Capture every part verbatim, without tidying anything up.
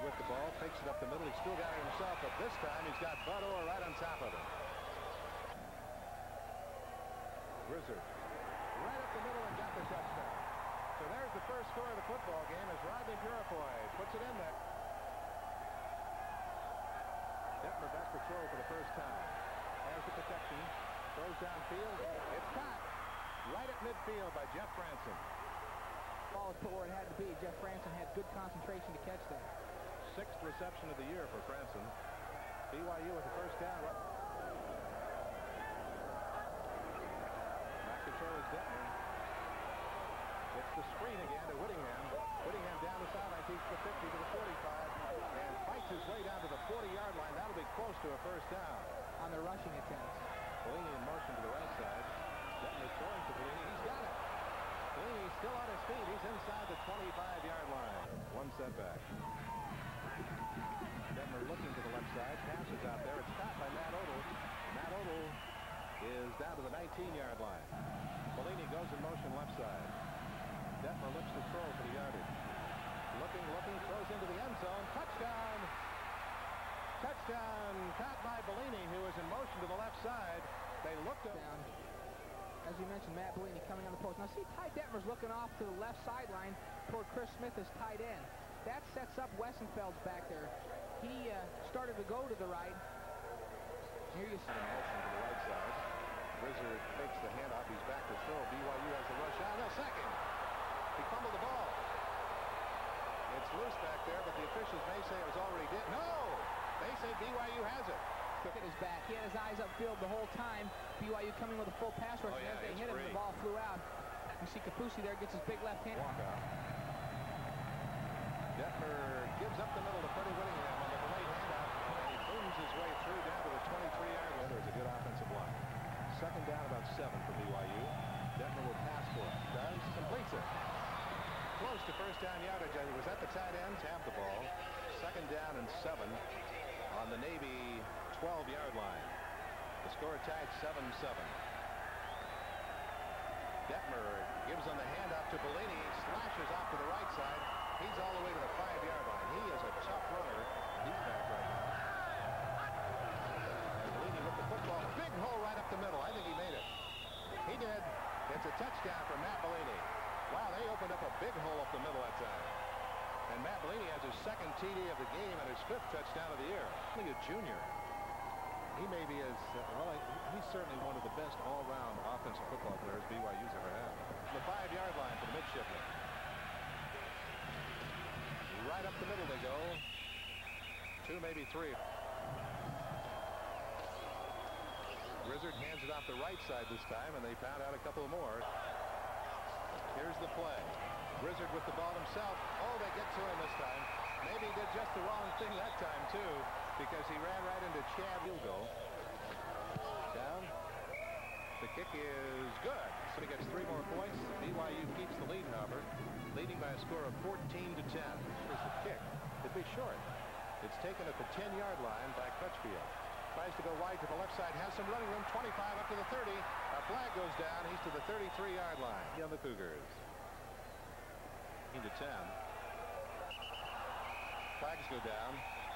with the ball, takes it up the middle. He's still got it himself, but this time he's got Bud Orr right on top of him. Grizzard right up the middle and got the touchdown. So there's the first score of the football game as Rodney Purifoy puts it in there. Detmer back to throw for the first time. Has the protection. Throws downfield. It's caught right at midfield by Jeff Franson. Ball was put where it had to be. Jeff Franson had good concentration to catch that. Sixth reception of the year for Franson. B Y U with the first down. Back to throw is Detmer. It's the screen again to Whittingham. Whittingham down the sideline, keeps the fifty to the forty-five, and fights his way down to the forty-yard line. That'll be close to a first down. On the rushing attempts. Bellini in motion to the right side. Detmer throwing to Bellini. He's got it. Bellini's still on his feet. He's inside the twenty-five-yard line. One setback. Detmer looking to the left side. Passes out there. It's caught by Matt Odle. Matt Odle is down to the nineteen-yard line. Bellini goes in motion left side. Detmer looks to throw for the yardage. Looking, looking, throws into the end zone. Touchdown! Touchdown! Caught by Bellini, who is in motion to the left side. They looked down. As you mentioned, Matt Bellini coming on the post. Now see, Ty Detmer's looking off to the left sideline toward Chris Smith as tight end. That sets up Wessenfeld's back there. He uh, started to go to the right. Here you see in motion to the right side. Grizzard takes the handoff. He's back to throw. B Y U has the rush out. No, second. He fumbled the ball. It's loose back there, but the officials may say it was already dead. No! They say B Y U has it. Look at his back. He had his eyes upfield the whole time. B Y U coming with a full pass rush. Oh, yeah, as they hit free. him, the ball flew out. You see Kapusi there gets his big left hand. Walk out. Detmer gives up the middle to Freddie Whittingham on the delayed handout, and he booms his way through down to the twenty-three-yard line. There's a good offensive line. Second down, about seven for B Y U. Detmer will pass for it. Does, completes it. Close to first down yardage. Was that the tight ends? Have the ball. Second down and seven on the Navy twelve-yard line. The score tied seven seven. Detmer gives on the handoff to Bellini. Slashes off to the right side. He's all the way to the five-yard line. He is a tough runner. He's back right now. And Bellini with the football. Big hole right up the middle. I think he made it. He did. It's a touchdown for Matt Bellini. Wow, they opened up a big hole up the middle that time. And Matt Bellini has his second T D of the game and his fifth touchdown of the year. Only a junior. He may be as, uh, well, he's certainly one of the best all-round offensive football players B Y U's ever had. The five-yard line for the midshipmen. Right up the middle they go. Two, maybe three. Grizzard hands it off the right side this time, and they found out a couple more. Here's the play. Grizzard with the ball himself. Oh, they get to him this time. Maybe he did just the wrong thing that time, too, because he ran right into Chad. Field goal. Down. The kick is good. So he gets three more points. B Y U keeps the lead, however, leading by a score of fourteen to ten. Here's the kick. It'd be short. It's taken at the ten-yard line by Crutchfield. Tries to go wide to the left side. Has some running room. twenty-five up to the thirty. A flag goes down. He's to the thirty-three-yard line. On the Cougars. To ten. Flags go down.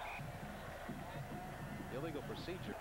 Illegal procedure.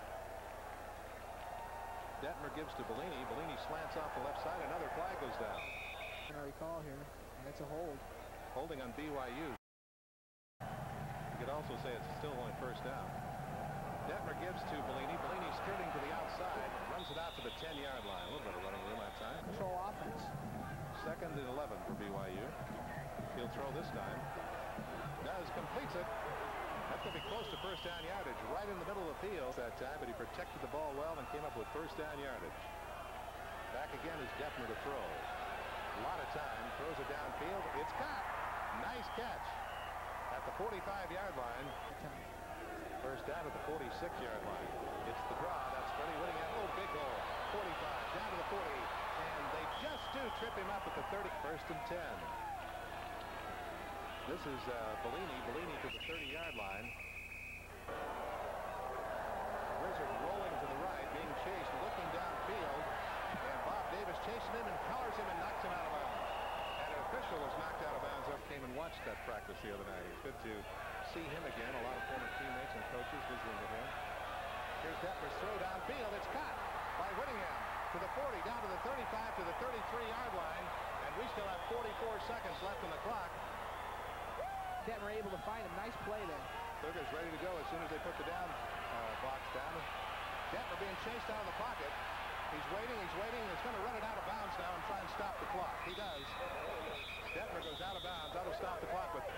Detmer gives to Bellini. Bellini slants off the left side. Another flag goes down. I recall here. And it's a hold. Holding on B Y U. You could also say it's still only first down. Detmer gives to Bellini. Bellini skirting to the outside. Runs it out to the ten-yard line. A little bit of running room that time. Control offense. Second and eleven for B Y U. He'll throw this time. Does, completes it. That's going to be close to first down yardage. Right in the middle of the field that time, but he protected the ball well and came up with first down yardage. Back again is Detmer to throw. A lot of time. Throws it downfield. It's caught. Nice catch. At the forty-five-yard line. First down at the forty-six-yard line. It's the draw. That's Freddie Whittingham. Oh, big hole. forty-five. Down to the forty. And they just do trip him up at the thirty. First and ten. This is uh, Bellini. Bellini to the thirty-yard line. Grizzard rolling to the right, being chased, looking downfield. And Bob Davis chasing him and collars him and knocks him out of bounds. And an official was knocked out of bounds. Up came and watched that practice the other night. He's good to see him again. A lot of former teammates and coaches visiting with him. Here's Detmer's throw downfield. It's caught by Whittingham to the forty, down to the thirty-five, to the thirty-three yard line, and we still have forty-four seconds left on the clock. Detmer able to find him. Nice play there. Cougars ready to go as soon as they put the down uh, box down. Detmer being chased out of the pocket. He's waiting, he's waiting. He's going to run it out of bounds now and try and stop the clock. He does. Detmer goes out of bounds. That'll stop the clock. But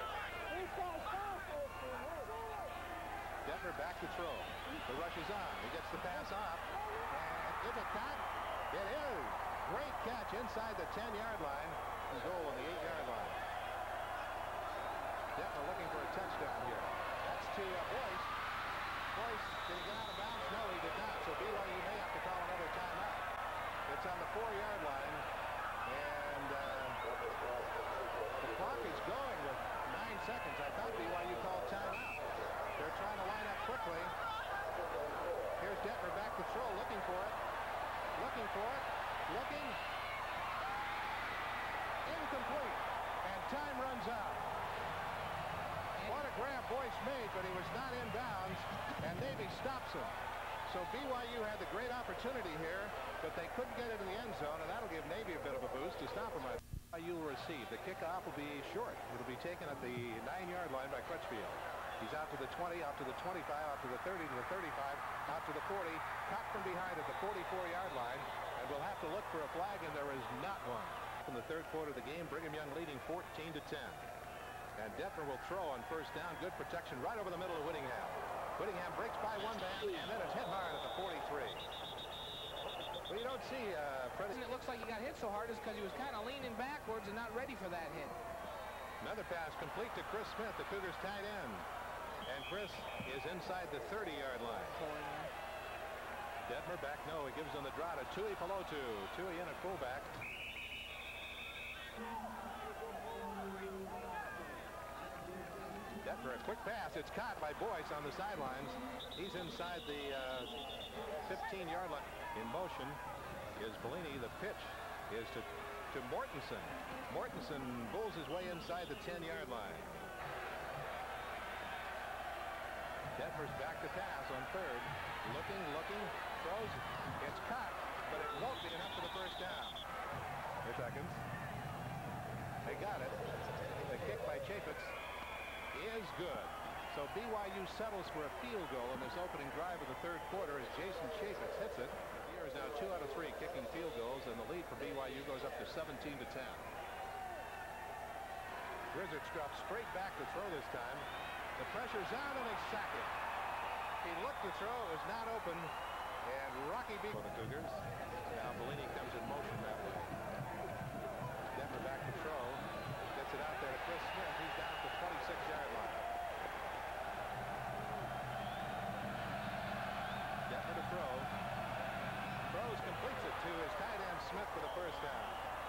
Detmer back to throw. The rush is on. He gets the pass off. And is it caught? It is. Great catch inside the ten yard line. His goal on the eight yard line. Detmer looking for a touchdown here. That's to uh, Boyce. Boyce, did he get out of bounds? No, he did not. So B Y U may have to call another timeout. It's on the four yard line. And uh, the clock is going with nine seconds. I thought B Y U called timeout. They're trying to line up quickly. Here's Detmer back to throw, looking for it. Looking for it. Looking. Incomplete. And time runs out. What a grab Boyce made, but he was not in bounds, and Navy stops him. So B Y U had the great opportunity here, but they couldn't get into the end zone, and that'll give Navy a bit of a boost to stop him. B Y U will receive. The kickoff will be short. It'll be taken at the nine yard line by Crutchfield. He's out to the twenty, out to the twenty-five, out to the thirty, to the thirty-five, out to the forty. Caught from behind at the forty-four yard line, and we'll have to look for a flag, and there is not one. In the third quarter of the game, Brigham Young leading fourteen to ten. And Detmer will throw on first down. Good protection right over the middle of Whittingham. Whittingham breaks by one man, and then it's hit hard at the forty-three. Well, you don't see, uh, Freddie. It looks like he got hit so hard is because he was kind of leaning backwards and not ready for that hit. Another pass complete to Chris Smith, the Cougars tight end. And Chris is inside the thirty yard line. Detmer back, no, he gives on the draw to Tui Pelotu. Tui in at fullback. Detmer, a quick pass. It's caught by Boyce on the sidelines. He's inside the uh, fifteen yard line. In motion is Bellini. The pitch is to, to Mortensen. Mortensen bulls his way inside the ten yard line. Detmer's back to pass on third. Looking, looking, throws. It's caught, but it won't be enough for the first down. Here seconds. They got it. The kick by Chaffetz is good. So B Y U settles for a field goal in this opening drive of the third quarter as Jason Chaffetz hits it. Here is now two out of three kicking field goals, and the lead for B Y U goes up to seventeen to ten. Wizards drop straight back to throw this time. The pressure's on, and they sack him. He looked to throw, it was not open, and Rocky beat for the Cougars. Now Bellini comes in motion that way. Detmer back to throw. Gets it out there to Chris Smith. He's down at the twenty-six yard line. Detmer to throw. Throws, completes it to his tight end Smith for the first down.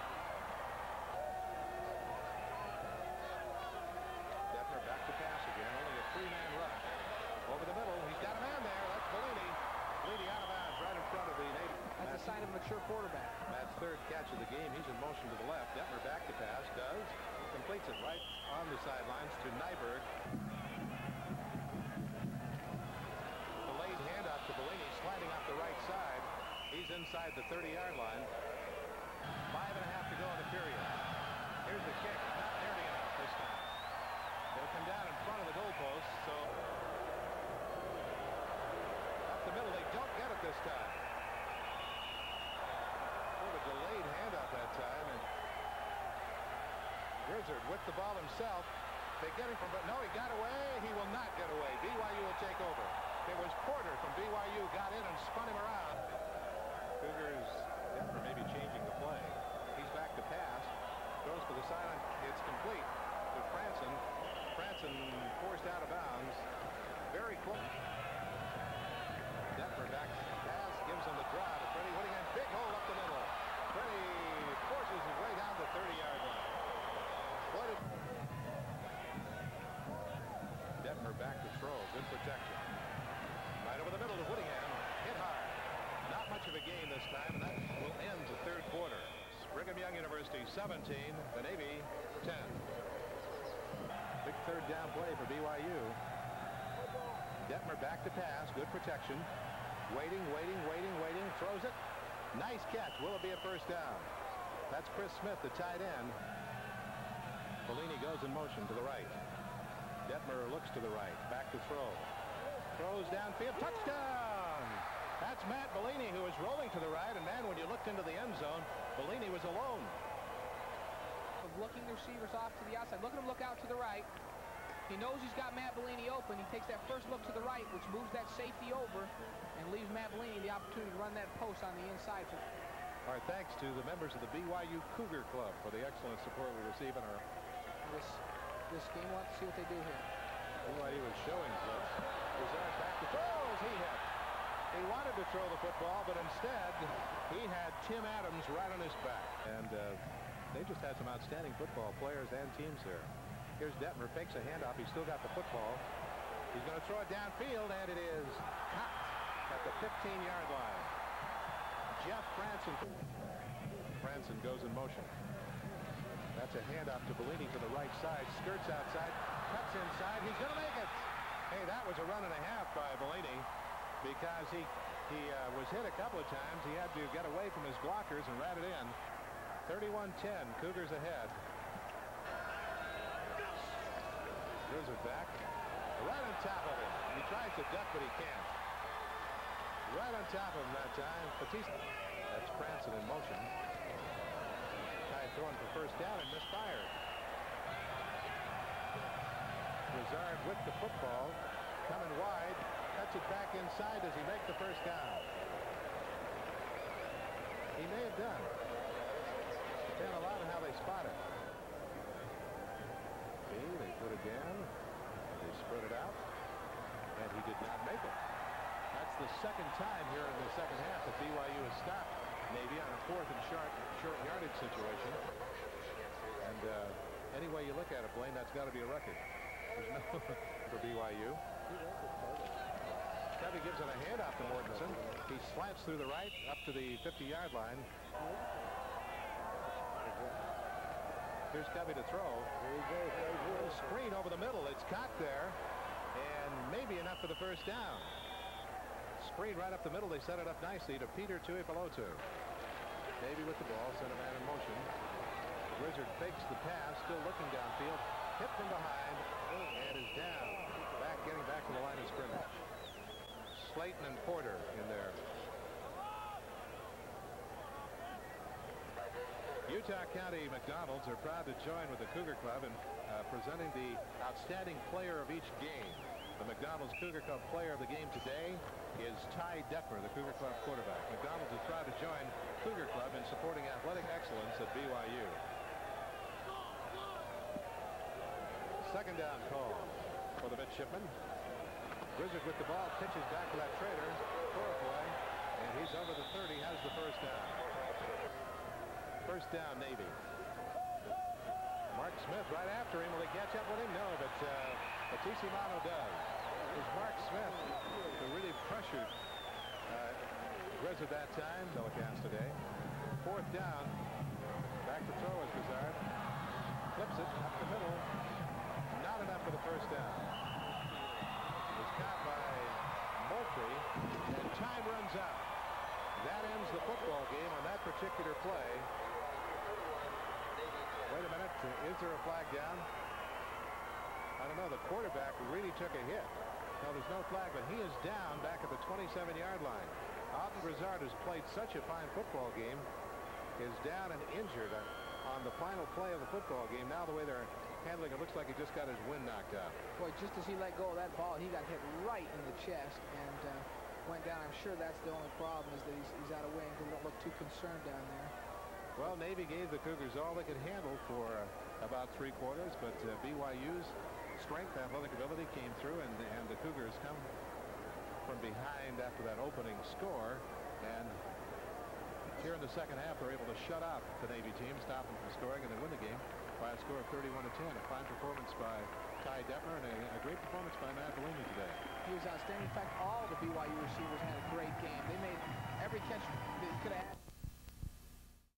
Detmer back to pass again. Only a three-man rush. Over the middle. He's got a man there. That's Bellini. Bellini out of bounds right in front of the Navy. That's a sign of a mature quarterback. Matt's third catch of the game. He's in motion to the left. Detmer back to pass. Does. Completes it right on the sidelines to Nyberg. Delayed handoff to Bellini, sliding off the right side. He's inside the thirty yard line. Five and a half to go in the period. Here's the kick. Not nearly enough this time. It'll come down in front of the goalpost. So up the middle, they don't get it this time. Oh, a delayed handoff that time, and Grizzard with the ball himself. They get him from, but no, he got away. He will not get away. B Y U will take over. It was Porter from B Y U, got in and spun him around. Cougars, Detmer maybe changing the play. He's back to pass. Goes for the sideline. It's complete to Franson. Franson forced out of bounds. Very close. Detmer back pass, gives him the draw to Freddie Whittingham. Big hole up the middle. Freddie forces his way down the thirty yard line. What is Detmer back to throw. Good protection. Right over the middle to Whittingham. Hit hard. Not much of a game this time, and that will end the third quarter. Brigham Young University seventeen, the Navy ten. Big third down play. for B Y U. Detmer back to pass. Good protection. Waiting, waiting, waiting, waiting. Throws it. Nice catch. Will it be a first down? That's Chris Smith, the tight end. Bellini goes in motion to the right. Detmer looks to the right. Back to throw. Throws downfield. Touchdown! That's Matt Bellini, who was rolling to the right. And, man, when you looked into the end zone, Bellini was alone. Looking the receivers off to the outside. Look at him look out to the right. He knows he's got Matt Bellini open. He takes that first look to the right, which moves that safety over and leaves Matt Bellini the opportunity to run that post on the inside. Our thanks to the members of the B Y U Cougar Club for the excellent support we receive in our this this game. We'll have to see what they do here. B Y U is showing blitz. Lazard back to throw as he hit. He wanted to throw the football, but instead he had Tim Adams right on his back. And uh, they just had some outstanding football players and teams here. Here's Detmer, fakes a handoff. He's still got the football. He's going to throw it downfield, and it is caught at the fifteen yard line. Jeff Franson. Franson goes in motion. That's a handoff to Bellini to the right side. Skirts outside. Cuts inside. He's going to make it. Hey, that was a run and a half by Bellini because he, he uh, was hit a couple of times. He had to get away from his blockers and rat it in. thirty-one ten, Cougars ahead. Blizzard back. Right on top of him. He tries to duck, but he can't. Right on top of him that time. Batista. That's Franson in motion. Guy throwing for first down and misfired. Lazard with the football. Coming wide. Cuts it back inside. Does he make the first down? He may have done. Depend a lot on how they spot it. See, they put it down. They spread it out. And he did not make it. That's the second time here in the second half that B Y U has stopped Navy on a fourth and short, short yardage situation. And uh, any way you look at it, Blaine, that's got to be a record. There's no for B Y U. Covey gives it a handoff to Mortensen. He slants through the right up to the fifty yard line. Here's Covey to throw. Screen over the middle. It's caught there. And maybe enough for the first down. Screen right up the middle. They set it up nicely to Peter Tuipulotu. Navy with the ball. Center man in motion. Blizzard fakes the pass. Still looking downfield. Hit from behind. And is down. Back, getting back to the line of scrimmage. Slayton and Porter in there. Utah County McDonald's are proud to join with the Cougar Club in uh, presenting the outstanding player of each game. The McDonald's Cougar Club player of the game today is Ty Detmer, the Cougar Club quarterback. McDonald's is proud to join Cougar Club in supporting athletic excellence at B Y U. Second down call for the midshipmen. Blizzard with the ball, pitches back to that traitor for a play, and he's over the thirty, has the first down. First down, Navy. Mark Smith right after him. Will he catch up with him? No, but uh, Batista does. It was Mark Smith who really pressured uh, Blizzard that time. Telecast today. Fourth down. Back to throw is Blizzard. Flips it up the middle. Not enough for the first down. It was caught by Moultrie, and time runs out. That ends the football game on that particular play. Wait a minute. Is there a flag down? I don't know. The quarterback really took a hit. No, there's no flag, but he is down back at the twenty-seven yard line. Alton Grizzard has played such a fine football game. Is down and injured on the final play of the football game. Now the way they're handling it, looks like he just got his wind knocked out. Boy, just as he let go of that ball, he got hit right in the chest and uh, went down. I'm sure that's the only problem, is that he's, he's out of wind. He don't look too concerned down there. Well, Navy gave the Cougars all they could handle for uh, about three quarters, but uh, B Y U's strength, athletic ability came through, and, and the Cougars come from behind after that opening score. And here in the second half, they're able to shut out the Navy team, stop them from scoring, and they win the game by a score of thirty-one to ten. A fine performance by Ty Detmer and a, a great performance by Matt Bellini today. He was outstanding. In fact, all the B Y U receivers had a great game. They made every catch they could have had.